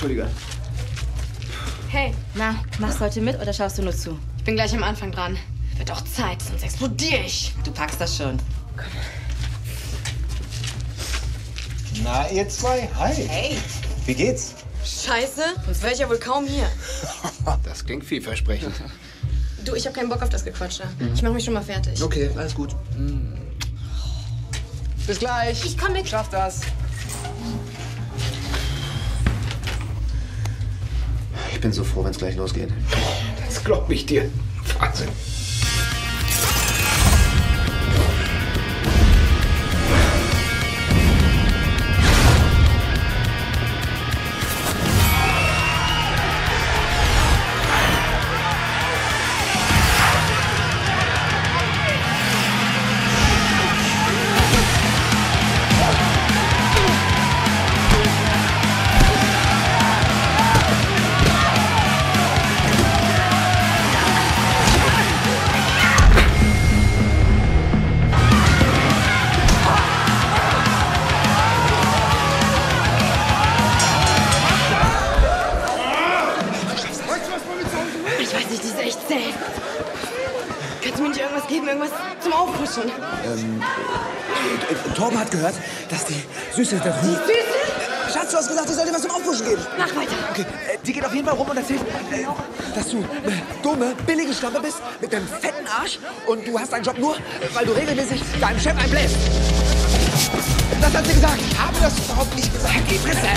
Entschuldige. Hey. Na, machst du heute mit oder schaust du nur zu? Ich bin gleich am Anfang dran. Wird auch Zeit, sonst explodiere ich. Du packst das schon. Komm. Na, ihr zwei, hi. Hey. Wie geht's? Scheiße, sonst wäre ich ja wohl kaum hier. Das klingt vielversprechend. Du, ich habe keinen Bock auf das Gequatsche. Ich mache mich schon mal fertig. Okay, alles gut. Bis gleich. Ich komm mit. Schaff das. Ich bin so froh, wenn es gleich losgeht. Das glaub ich dir. Wahnsinn. Ich weiß nicht, die ist echt zäh. Kannst du mir nicht irgendwas geben, irgendwas zum Aufpushen? Torben hat gehört, dass die Süße da drüben... Die Süße? Schatz, du hast gesagt, ich soll dir was zum Aufpushen geben. Mach weiter. Okay, die geht auf jeden Fall rum und erzählt, dass du eine dumme, billige Schlampe bist mit einem fetten Arsch und du hast deinen Job nur, weil du regelmäßig deinem Chef einbläst. Das hat sie gesagt. Ich habe das überhaupt nicht gesagt. Die Fresse!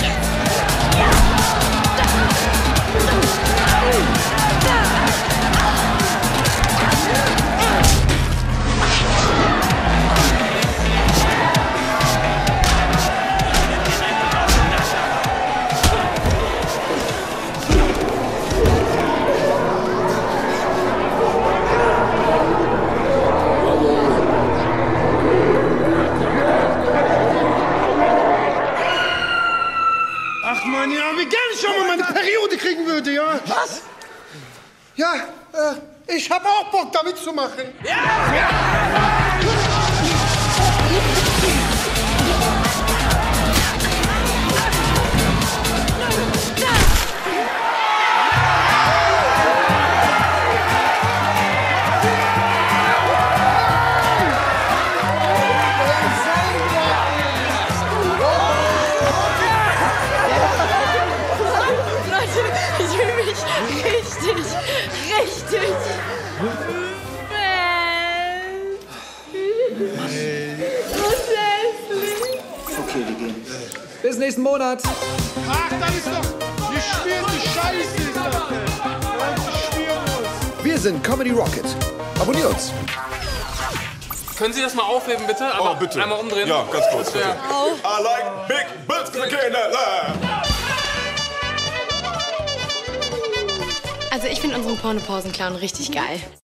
Ach man, ja, wie gerne ich schon mal meine Periode kriegen würde, ja? Was? Ja, ich hab auch Bock, da mitzumachen. Leute, ich fühle mich richtig Okay, wir gehen. Bis nächsten Monat. Ach, das ist doch die schwierige Scheiße, ist das. Die schwierig. Wir sind Comedy Rocket. Abonniert uns. Können Sie das mal aufheben, bitte? Oh, bitte. Einmal umdrehen. Ja, ganz kurz, bitte. Ja. I like big butts, the Also ich finde unseren Pornopausen-Clown richtig geil.